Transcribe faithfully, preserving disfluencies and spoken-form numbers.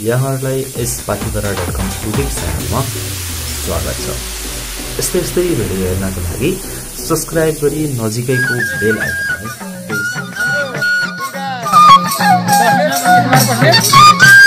यहाँहरूलाई यस पाठ्यकरा डट कम युट्युब च्यानलमा स्वागत छ। यस्तै यस्तै भिडियो हेर्नको लागि सब्स्क्राइब गरी नजिकैको बेल आइकनलाई